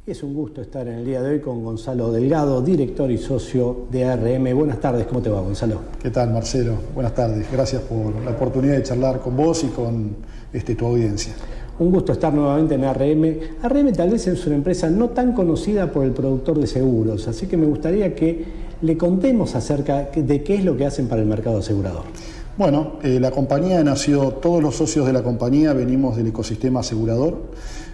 Es un gusto estar en el día de hoy con Gonzalo Delgado, director y socio de ARM. Buenas tardes, ¿cómo te va, Gonzalo? ¿Qué tal, Marcelo? Buenas tardes. Gracias por la oportunidad de charlar con vos y con tu audiencia. Un gusto estar nuevamente en ARM. ARM tal vez es una empresa no tan conocida por el productor de seguros, así que me gustaría que le contemos acerca de qué es lo que hacen para el mercado asegurador. Bueno, la compañía nació, todos los socios de la compañía venimos del ecosistema asegurador.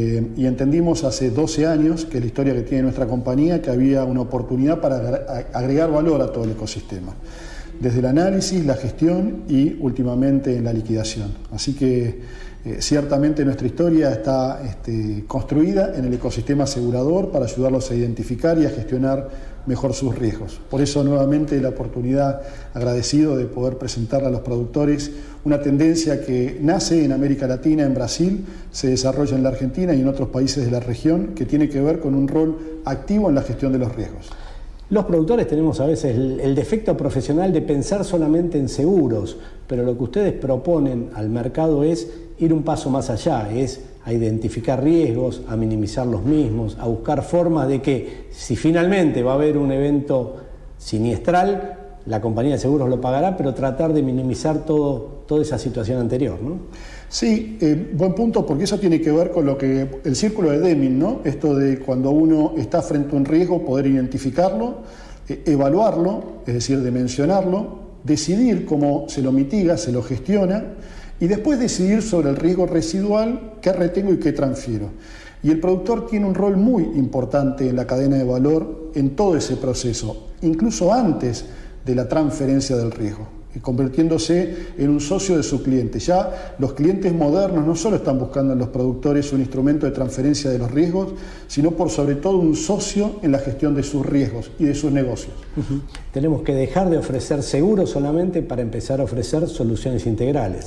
Y entendimos hace 12 años, que es la historia que tiene nuestra compañía, que había una oportunidad para agregar valor a todo el ecosistema, desde el análisis, la gestión y últimamente en la liquidación. Así que ciertamente nuestra historia está construida en el ecosistema asegurador para ayudarlos a identificar y a gestionar mejor sus riesgos. Por eso nuevamente la oportunidad, agradecido de poder presentar a los productores una tendencia que nace en América Latina, en Brasil, se desarrolla en la Argentina y en otros países de la región, que tiene que ver con un rol activo en la gestión de los riesgos. Los productores tenemos a veces el defecto profesional de pensar solamente en seguros, pero lo que ustedes proponen al mercado es ir un paso más allá, es a identificar riesgos, a minimizar los mismos, a buscar formas de que si finalmente va a haber un evento siniestral, la compañía de seguros lo pagará, pero tratar de minimizar toda esa situación anterior, ¿no? Sí, buen punto, porque eso tiene que ver con lo que el círculo de Deming, ¿no? Esto de cuando uno está frente a un riesgo, poder identificarlo, evaluarlo, es decir, dimensionarlo, decidir cómo se lo mitiga, se lo gestiona, y después decidir sobre el riesgo residual, qué retengo y qué transfiero. Y el productor tiene un rol muy importante en la cadena de valor en todo ese proceso, incluso antes de la transferencia del riesgo, convirtiéndose en un socio de su cliente. Ya los clientes modernos no solo están buscando en los productores un instrumento de transferencia de los riesgos, sino por sobre todo un socio en la gestión de sus riesgos y de sus negocios. Tenemos que dejar de ofrecer seguros solamente para empezar a ofrecer soluciones integrales.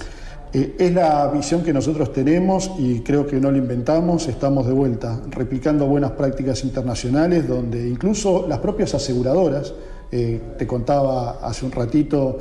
Es la visión que nosotros tenemos y creo que no la inventamos, estamos de vuelta replicando buenas prácticas internacionales donde incluso las propias aseguradoras, te contaba hace un ratito,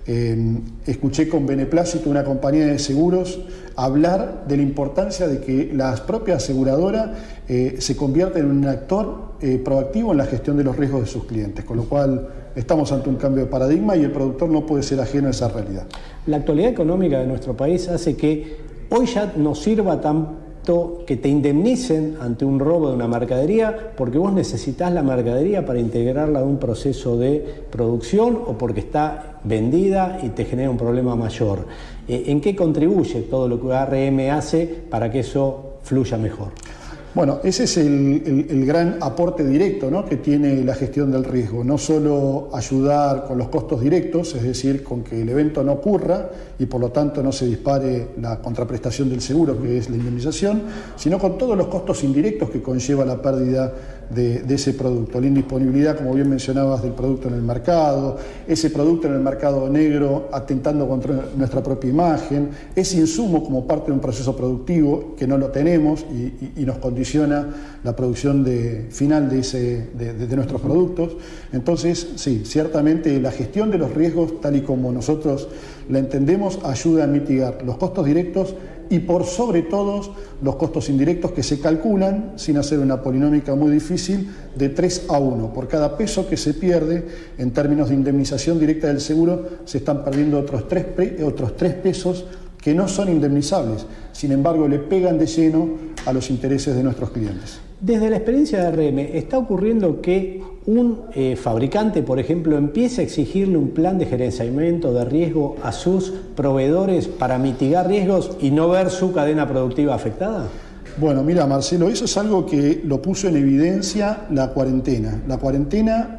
escuché con beneplácito una compañía de seguros hablar de la importancia de que las propias aseguradoras se convierten en un actor proactivo en la gestión de los riesgos de sus clientes, con lo cual estamos ante un cambio de paradigma y el productor no puede ser ajeno a esa realidad. La actualidad económica de nuestro país hace que hoy ya no sirva tanto que te indemnicen ante un robo de una mercadería porque vos necesitas la mercadería para integrarla a un proceso de producción o porque está vendida y te genera un problema mayor. ¿En qué contribuye todo lo que ARM hace para que eso fluya mejor? Bueno, ese es el gran aporte directo, ¿no?, que tiene la gestión del riesgo. No solo ayudar con los costos directos, es decir, con que el evento no ocurra y por lo tanto no se dispare la contraprestación del seguro, que es la indemnización, sino con todos los costos indirectos que conlleva la pérdida de ese producto. La indisponibilidad, como bien mencionabas, del producto en el mercado, ese producto en el mercado negro atentando contra nuestra propia imagen, ese insumo como parte de un proceso productivo que no lo tenemos y nos condiciona la producción final de nuestros productos. Entonces, sí, ciertamente la gestión de los riesgos, tal y como nosotros la entendemos, ayuda a mitigar los costos directos y por sobre todo los costos indirectos que se calculan, sin hacer una polinómica muy difícil, de 3 a 1. Por cada peso que se pierde, en términos de indemnización directa del seguro, se están perdiendo otros 3 pesos que no son indemnizables, sin embargo le pegan de lleno a los intereses de nuestros clientes. Desde la experiencia de ARM, ¿está ocurriendo que un fabricante, por ejemplo, empiece a exigirle un plan de gerenciamiento de riesgo a sus proveedores para mitigar riesgos y no ver su cadena productiva afectada? Bueno, mira, Marcelo, eso es algo que lo puso en evidencia la cuarentena. La cuarentena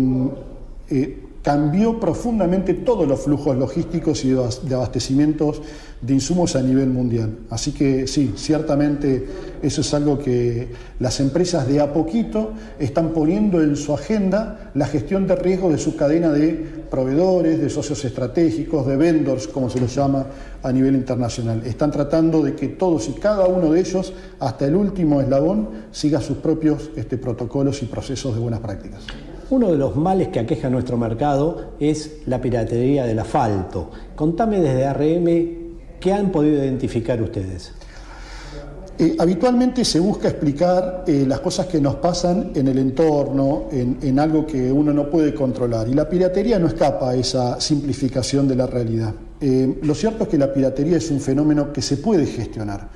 cambió profundamente todos los flujos logísticos y de abastecimientos de insumos a nivel mundial. Así que sí, ciertamente eso es algo que las empresas de a poquito están poniendo en su agenda, la gestión de riesgo de su cadena de proveedores, de socios estratégicos, de vendors, como se los llama a nivel internacional. Están tratando de que todos y cada uno de ellos, hasta el último eslabón, siga sus propios protocolos y procesos de buenas prácticas. Uno de los males que aqueja nuestro mercado es la piratería del asfalto. Contame desde ARM, ¿qué han podido identificar ustedes? Habitualmente se busca explicar las cosas que nos pasan en el entorno, en algo que uno no puede controlar. Y la piratería no escapa a esa simplificación de la realidad. Lo cierto es que la piratería es un fenómeno que se puede gestionar.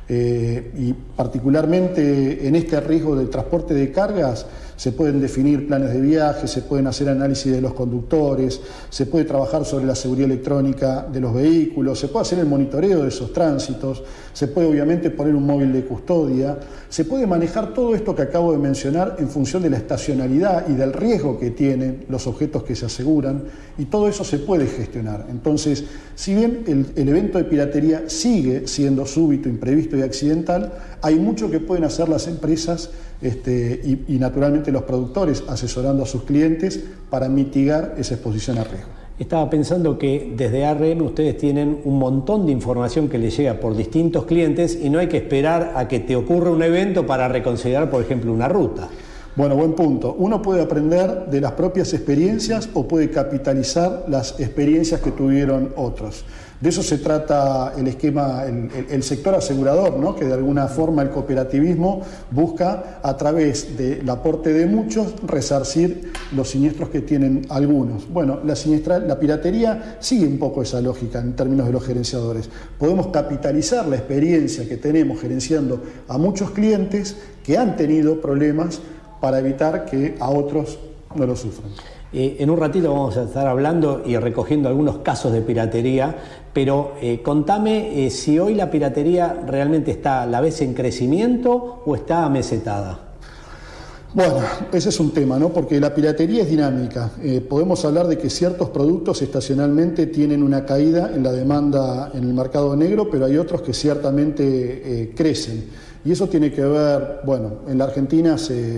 Y particularmente en este riesgo del transporte de cargas se pueden definir planes de viaje, se pueden hacer análisis de los conductores, se puede trabajar sobre la seguridad electrónica de los vehículos, se puede hacer el monitoreo de esos tránsitos, se puede obviamente poner un móvil de custodia, se puede manejar todo esto que acabo de mencionar en función de la estacionalidad y del riesgo que tienen los objetos que se aseguran, y todo eso se puede gestionar. Entonces, si bien el evento de piratería sigue siendo súbito, imprevisto y accidental, hay mucho que pueden hacer las empresas y naturalmente los productores asesorando a sus clientes para mitigar esa exposición a riesgo. Estaba pensando que desde ARM ustedes tienen un montón de información que les llega por distintos clientes y no hay que esperar a que te ocurra un evento para reconsiderar, por ejemplo, una ruta. Bueno, buen punto. Uno puede aprender de las propias experiencias o puede capitalizar las experiencias que tuvieron otros. De eso se trata el esquema, el sector asegurador, ¿no? Que de alguna forma el cooperativismo busca, a través del aporte de muchos, resarcir los siniestros que tienen algunos. Bueno, la piratería sigue un poco esa lógica en términos de los gerenciadores. Podemos capitalizar la experiencia que tenemos gerenciando a muchos clientes que han tenido problemas para evitar que a otros no lo sufran. En un ratito vamos a estar hablando y recogiendo algunos casos de piratería, pero contame si hoy la piratería realmente ¿la ves en crecimiento o está amesetada? Bueno, ese es un tema, ¿no? Porque la piratería es dinámica. Podemos hablar de que ciertos productos estacionalmente tienen una caída en la demanda en el mercado negro, pero hay otros que ciertamente crecen. Y eso tiene que ver, bueno, en la Argentina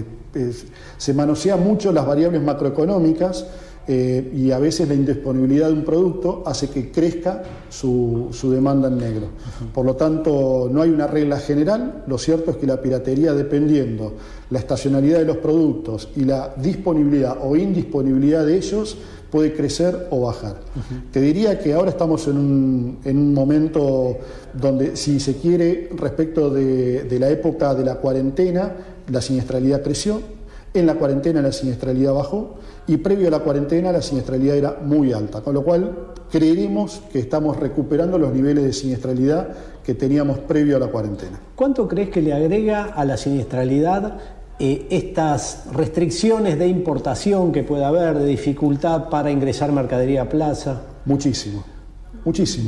se manosean mucho las variables macroeconómicas y a veces la indisponibilidad de un producto hace que crezca su demanda en negro. Por lo tanto, no hay una regla general. Lo cierto es que la piratería, dependiendo la estacionalidad de los productos y la disponibilidad o indisponibilidad de ellos, puede crecer o bajar. Te diría que ahora estamos en un momento donde, si se quiere, respecto de la época de la cuarentena, la siniestralidad creció, en la cuarentena la siniestralidad bajó y previo a la cuarentena la siniestralidad era muy alta, con lo cual creeremos que estamos recuperando los niveles de siniestralidad que teníamos previo a la cuarentena. ¿Cuánto crees que le agrega a la siniestralidad estas restricciones de importación que puede haber, de dificultad para ingresar mercadería a plaza? Muchísimo, muchísimo.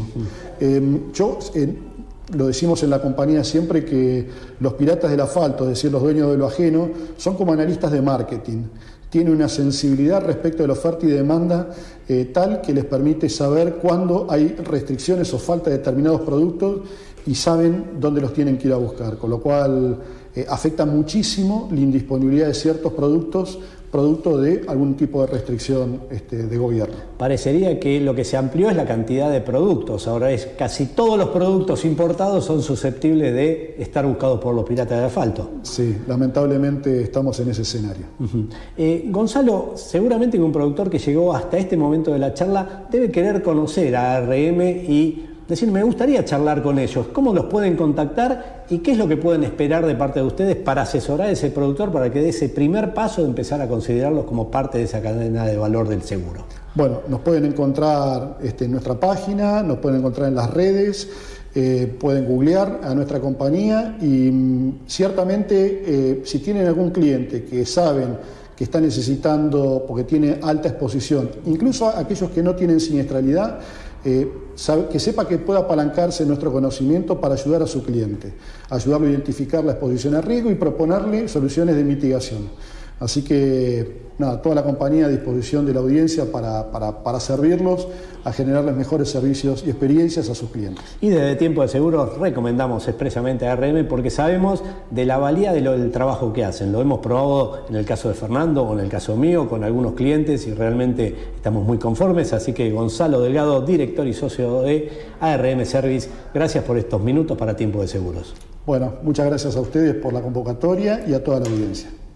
Lo decimos en la compañía siempre, que los piratas del asfalto, es decir, los dueños de lo ajeno, son como analistas de marketing. Tienen una sensibilidad respecto de la oferta y demanda tal que les permite saber cuándo hay restricciones o falta de determinados productos y saben dónde los tienen que ir a buscar, con lo cual afecta muchísimo la indisponibilidad de ciertos productos producto de algún tipo de restricción de gobierno. Parecería que lo que se amplió es la cantidad de productos. Ahora casi todos los productos importados son susceptibles de estar buscados por los piratas de asfalto. Sí, lamentablemente estamos en ese escenario. Gonzalo, seguramente que un productor que llegó hasta este momento de la charla debe querer conocer a ARM y decir, me gustaría charlar con ellos. ¿Cómo los pueden contactar y qué es lo que pueden esperar de parte de ustedes para asesorar a ese productor para que dé ese primer paso de empezar a considerarlos como parte de esa cadena de valor del seguro? Bueno, nos pueden encontrar en nuestra página, nos pueden encontrar en las redes, pueden googlear a nuestra compañía y ciertamente si tienen algún cliente que saben que está necesitando, porque tiene alta exposición, incluso aquellos que no tienen siniestralidad, que sepa que pueda apalancarse en nuestro conocimiento para ayudar a su cliente, ayudarlo a identificar la exposición a riesgo y proponerle soluciones de mitigación. Así que, nada, toda la compañía a disposición de la audiencia para servirlos a generarles mejores servicios y experiencias a sus clientes. Y desde Tiempo de Seguros recomendamos expresamente a ARM porque sabemos de la valía del trabajo que hacen. Lo hemos probado en el caso de Fernando o en el caso mío con algunos clientes y realmente estamos muy conformes. Así que Gonzalo Delgado, director y socio de ARM Service, gracias por estos minutos para Tiempo de Seguros. Bueno, muchas gracias a ustedes por la convocatoria y a toda la audiencia.